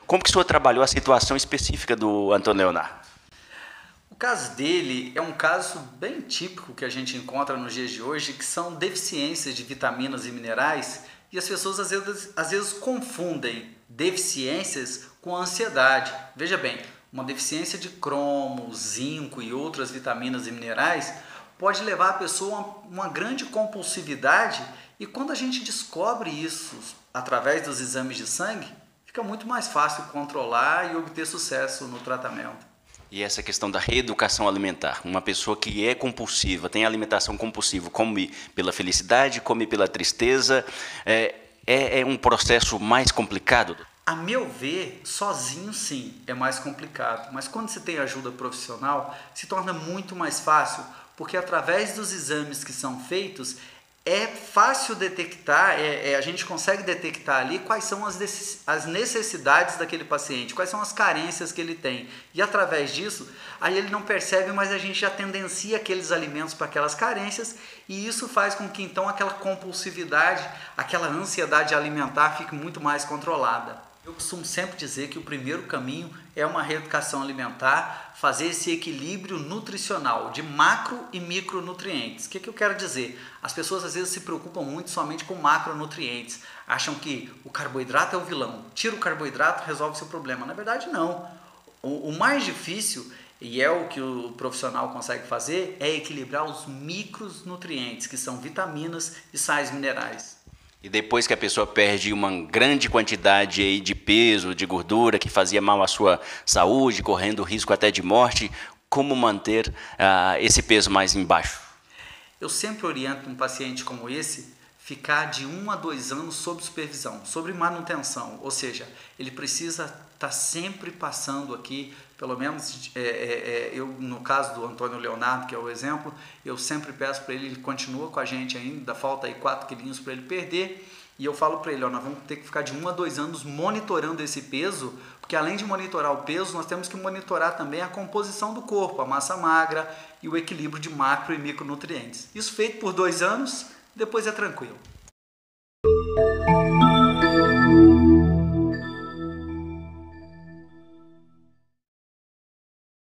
Como que o senhor trabalhou a situação específica do Antônio Leonardo? O caso dele é um caso bem típico que a gente encontra nos dias de hoje, que são deficiências de vitaminas e minerais, e as pessoas às vezes confundem deficiências com ansiedade. Veja bem, uma deficiência de cromo, zinco e outras vitaminas e minerais pode levar a pessoa a uma grande compulsividade, e quando a gente descobre isso através dos exames de sangue, fica muito mais fácil controlar e obter sucesso no tratamento. E essa questão da reeducação alimentar. Uma pessoa que é compulsiva, tem alimentação compulsiva, come pela felicidade, come pela tristeza, é um processo mais complicado? A meu ver, sozinho sim, é mais complicado, mas quando você tem ajuda profissional, se torna muito mais fácil, porque através dos exames que são feitos, é fácil detectar, a gente consegue detectar ali quais são as necessidades daquele paciente, quais são as carências que ele tem. E através disso, aí ele não percebe, mas a gente já tendencia aqueles alimentos para aquelas carências, e isso faz com que então aquela compulsividade, aquela ansiedade alimentar fique muito mais controlada. Eu costumo sempre dizer que o primeiro caminho é uma reeducação alimentar, fazer esse equilíbrio nutricional de macro e micronutrientes. O que eu quero dizer? As pessoas às vezes se preocupam muito somente com macronutrientes, acham que o carboidrato é o vilão, tira o carboidrato, resolve seu problema. Na verdade, não. O mais difícil, e é o que o profissional consegue fazer, é equilibrar os micronutrientes, que são vitaminas e sais minerais. E depois que a pessoa perde uma grande quantidade aí de peso, de gordura, que fazia mal à sua saúde, correndo risco até de morte, como manter esse peso mais embaixo? Eu sempre oriento um paciente como esse ficar de 1 a 2 anos sob supervisão, sobre manutenção, ou seja, ele precisa estar sempre passando aqui, pelo menos eu no caso do Antônio Leonardo, que é o exemplo, eu sempre peço para ele continua com a gente ainda, falta aí 4 quilinhos para ele perder, e eu falo para ele, ó, nós vamos ter que ficar de 1 a 2 anos monitorando esse peso, porque além de monitorar o peso, nós temos que monitorar também a composição do corpo, a massa magra e o equilíbrio de macro e micronutrientes. Isso feito por 2 anos, depois é tranquilo.